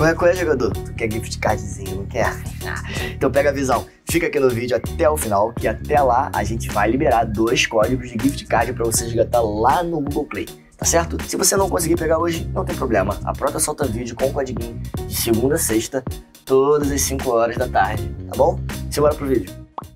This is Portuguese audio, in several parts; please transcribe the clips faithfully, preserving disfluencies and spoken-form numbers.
Qual é, qual é, jogador? Tu quer gift cardzinho, não quer? Então pega a visão. Fica aqui no vídeo até o final, que até lá a gente vai liberar dois códigos de gift card pra você resgatar lá no Google Play. Tá certo? Se você não conseguir pegar hoje, não tem problema. A Prota solta vídeo com o codiguinho de segunda a sexta, todas as cinco horas da tarde, tá bom? Simbora pro vídeo.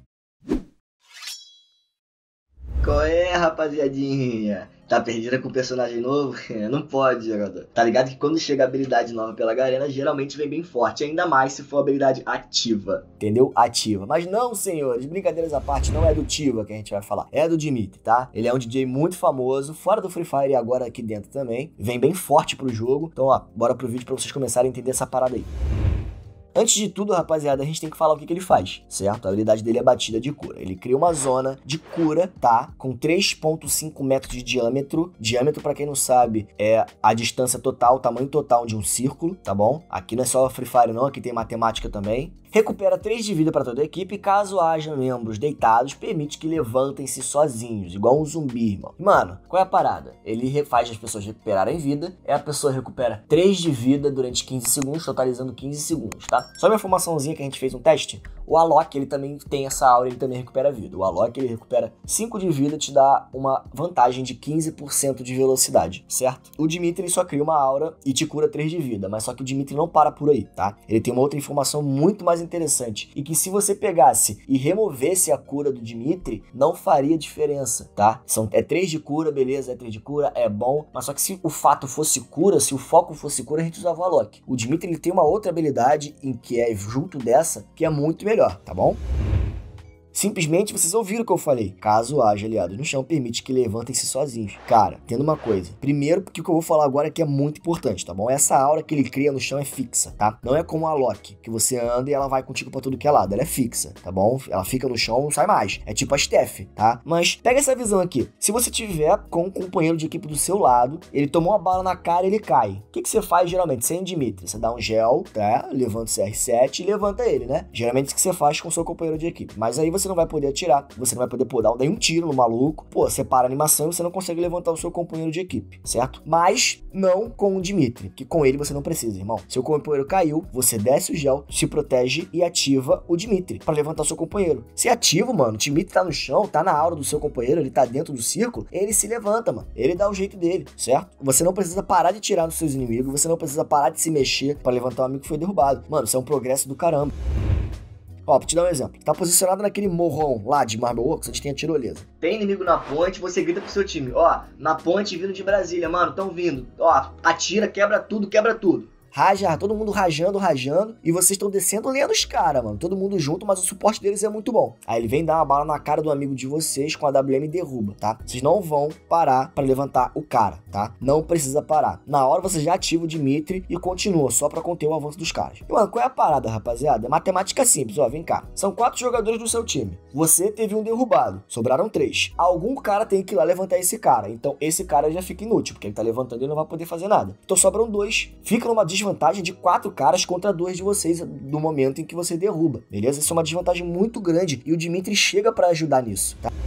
Qual é, rapaziadinha? Tá perdida com o personagem novo? Não pode, jogador. Tá ligado que quando chega a habilidade nova pela Garena, geralmente vem bem forte, ainda mais se for habilidade ativa. Entendeu? Ativa. Mas não, senhores, brincadeiras à parte, não é do Tiva que a gente vai falar. É do Dimitri, tá? Ele é um D J muito famoso, fora do Free Fire e agora aqui dentro também. Vem bem forte pro jogo. Então, ó, bora pro vídeo pra vocês começarem a entender essa parada aí. Antes de tudo, rapaziada, a gente tem que falar o que, que ele faz, certo? A habilidade dele é batida de cura. Ele cria uma zona de cura, tá? Com três ponto cinco metros de diâmetro. Diâmetro, pra quem não sabe, é a distância total, o tamanho total de um círculo, tá bom? Aqui não é só Free Fire não, aqui tem matemática também. Recupera três de vida para toda a equipe, caso haja membros deitados, permite que levantem-se sozinhos, igual um zumbi, irmão. Mano, qual é a parada? Ele faz as pessoas recuperarem vida, e a pessoa recupera três de vida durante quinze segundos, totalizando quinze segundos, tá? Só uma informaçãozinha que a gente fez um teste. O Alok, ele também tem essa aura, ele também recupera vida. O Alok, ele recupera cinco de vida, te dá uma vantagem de quinze por cento de velocidade, certo? O Dimitri, ele só cria uma aura e te cura três de vida, mas só que o Dimitri não para por aí, tá? Ele tem uma outra informação muito mais interessante, e que se você pegasse e removesse a cura do Dimitri, não faria diferença, tá? São, é três de cura, beleza, é três de cura, é bom, mas só que se o fato fosse cura, se o foco fosse cura, a gente usava o Alok. O Dimitri, ele tem uma outra habilidade, em que é junto dessa, que é muito melhor, tá bom? Simplesmente vocês ouviram o que eu falei. Caso haja aliados no chão, permite que levantem-se sozinhos. Cara, tendo uma coisa. Primeiro, porque o que eu vou falar agora aqui é muito importante, tá bom? Essa aura que ele cria no chão é fixa, tá? Não é como a Loki, que você anda e ela vai contigo pra tudo que é lado. Ela é fixa, tá bom? Ela fica no chão, não sai mais. É tipo a Steph, tá? Mas pega essa visão aqui. Se você tiver com um companheiro de equipe do seu lado, ele tomou uma bala na cara e ele cai. O que, que você faz geralmente? Sem Dimitri, você dá um gel, tá? Levanta o C R sete e levanta ele, né? Geralmente é o que você faz com o seu companheiro de equipe. Mas aí você não vai poder atirar, você não vai poder pô, dar um tiro no maluco, pô, você para a animação e você não consegue levantar o seu companheiro de equipe, certo? Mas não com o Dimitri, que com ele você não precisa, irmão. Seu companheiro caiu, você desce o gel, se protege e ativa o Dimitri para levantar o seu companheiro. Se ativa, mano, o Dimitri tá no chão, tá na aura do seu companheiro, ele tá dentro do círculo, ele se levanta, mano. Ele dá o jeito dele, certo? Você não precisa parar de tirar nos seus inimigos, você não precisa parar de se mexer para levantar um amigo que foi derrubado. Mano, isso é um progresso do caramba. Ó, pra te dar um exemplo, tá posicionado naquele morrão lá de Marble Works, onde tem a tirolesa. Tem inimigo na ponte, você grita pro seu time, ó, na ponte vindo de Brasília, mano, tão vindo. Ó, atira, quebra tudo, quebra tudo. Raja, todo mundo rajando, rajando, e vocês estão descendo lendo os caras, mano. Todo mundo junto, mas o suporte deles é muito bom. Aí ele vem dar uma bala na cara do amigo de vocês com a W M e derruba, tá? Vocês não vão parar pra levantar o cara, tá? Não precisa parar. Na hora você já ativa o Dimitri e continua, só pra conter o avanço dos caras. E, mano, qual é a parada, rapaziada? É matemática simples, ó, vem cá. São quatro jogadores do seu time. Você teve um derrubado, sobraram três. Algum cara tem que ir lá levantar esse cara. Então esse cara já fica inútil, porque ele tá levantando e não vai poder fazer nada. Então sobram dois. Fica numa desvantagem Desvantagem de quatro caras contra dois de vocês no momento em que você derruba, beleza? Isso é uma desvantagem muito grande e o Dimitri chega pra ajudar nisso, tá?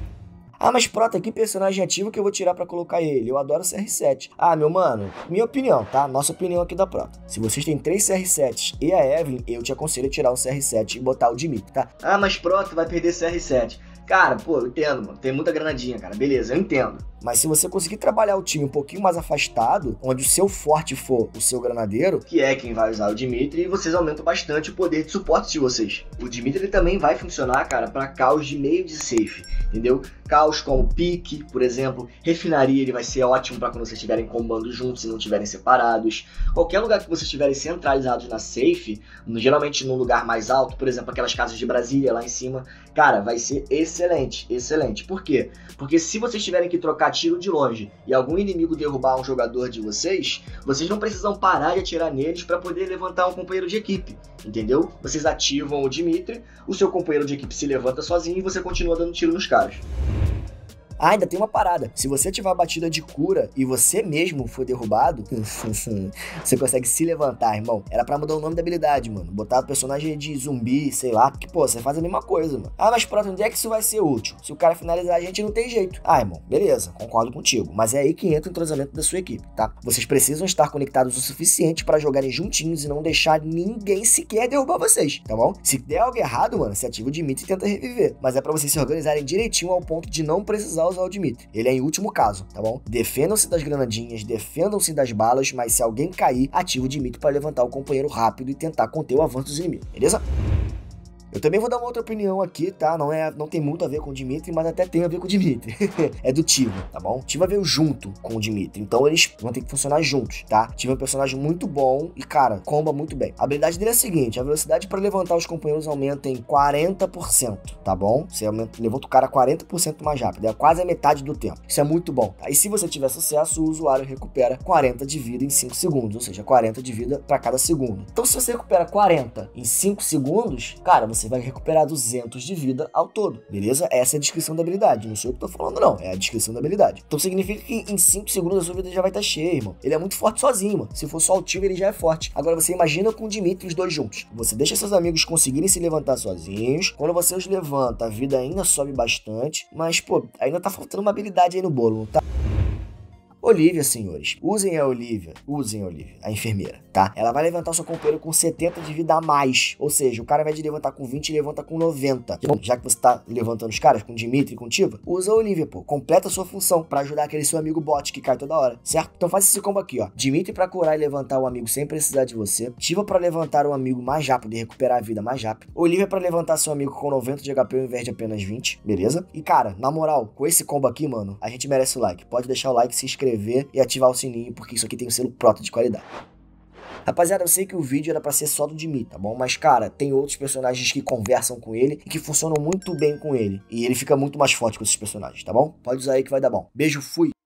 Ah, mas Prota, que personagem ativo que eu vou tirar pra colocar ele? Eu adoro C R sete. Ah, meu mano, minha opinião, tá? Nossa opinião aqui da Prota. Se vocês têm três C R sete e a Evelyn, eu te aconselho a tirar um C R sete e botar o Dimitri, tá? Ah, mas Prota vai perder C R sete. Cara, pô, eu entendo, mano. Tem muita granadinha, cara. Beleza, eu entendo. Mas se você conseguir trabalhar o time um pouquinho mais afastado, onde o seu forte for o seu granadeiro, que é quem vai usar o Dimitri, vocês aumentam bastante o poder de suporte de vocês. O Dimitri ele também vai funcionar, cara, para caos de meio de safe, entendeu? Caos como pique, por exemplo, refinaria, ele vai ser ótimo para quando vocês estiverem combando juntos e não estiverem separados. Qualquer lugar que vocês estiverem centralizados na safe, geralmente num lugar mais alto, por exemplo, aquelas casas de Brasília lá em cima, cara, vai ser excelente, excelente. Por quê? Porque se vocês tiverem que trocar tiro de longe e algum inimigo derrubar um jogador de vocês, vocês não precisam parar de atirar neles para poder levantar um companheiro de equipe, entendeu? Vocês ativam o Dimitri, o seu companheiro de equipe se levanta sozinho e você continua dando tiro nos caras. Ah, ainda tem uma parada. Se você tiver uma batida de cura e você mesmo for derrubado, você consegue se levantar, irmão. Era pra mudar o nome da habilidade, mano. Botar o personagem de zumbi, sei lá. Porque, pô, você faz a mesma coisa, mano. Ah, mas pronto, onde é que isso vai ser útil? Se o cara finalizar a gente, não tem jeito. Ah, irmão, beleza, concordo contigo. Mas é aí que entra o entrosamento da sua equipe, tá? Vocês precisam estar conectados o suficiente pra jogarem juntinhos e não deixar ninguém sequer derrubar vocês, tá bom? Se der algo errado, mano, você ativa o Dimitri e tenta reviver. Mas é pra vocês se organizarem direitinho ao ponto de não precisar usar o Dimitri. Ele é em último caso, tá bom? Defendam-se das granadinhas, defendam-se das balas, mas se alguém cair, ativa o Dimitri pra levantar o companheiro rápido e tentar conter o avanço dos inimigos, beleza? Eu também vou dar uma outra opinião aqui, tá? Não, é, não tem muito a ver com o Dimitri, mas até tem a ver com o Dimitri. É do Tivo, tá bom? Tivo veio junto com o Dimitri, então eles vão ter que funcionar juntos, tá? Tivo é um personagem muito bom e, cara, comba muito bem. A habilidade dele é a seguinte, a velocidade para levantar os companheiros aumenta em quarenta por cento, tá bom? Você aumenta, levanta o cara quarenta por cento mais rápido, é quase a metade do tempo. Isso é muito bom, tá? E se você tiver sucesso, o usuário recupera quarenta de vida em cinco segundos, ou seja, quarenta de vida para cada segundo. Então, se você recupera quarenta em cinco segundos, cara, você vai recuperar duzentos de vida ao todo, beleza? Essa é a descrição da habilidade, não sou eu que tô falando não, é a descrição da habilidade. Então significa que em cinco segundos a sua vida já vai estar cheia, irmão. Ele é muito forte sozinho, mano. Se for só o Tivo, ele já é forte. Agora você imagina com o Dimitri os dois juntos. Você deixa seus amigos conseguirem se levantar sozinhos, quando você os levanta, a vida ainda sobe bastante, mas, pô, ainda tá faltando uma habilidade aí no bolo, não tá? Olivia, senhores. Usem a Olivia. Usem a Olivia, a enfermeira, tá? Ela vai levantar o seu companheiro com setenta de vida a mais. Ou seja, o cara vai de levantar com vinte e levanta com noventa. Bom, já que você tá levantando os caras com Dimitri e com Tivo, usa a Olivia, pô. Completa a sua função pra ajudar aquele seu amigo bot que cai toda hora, certo? Então faz esse combo aqui, ó. Dimitri pra curar e levantar o amigo sem precisar de você. Tivo pra levantar o amigo mais rápido e recuperar a vida mais rápido. Olivia pra levantar seu amigo com noventa de H P ao invés de apenas vinte, beleza? E cara, na moral, com esse combo aqui, mano, a gente merece o like. Pode deixar o like, se inscrever e ativar o sininho, porque isso aqui tem um selo Proto de qualidade. Rapaziada, eu sei que o vídeo era pra ser só do Dimitri, tá bom? Mas, cara, tem outros personagens que conversam com ele e que funcionam muito bem com ele. E ele fica muito mais forte com esses personagens, tá bom? Pode usar aí que vai dar bom. Beijo, fui!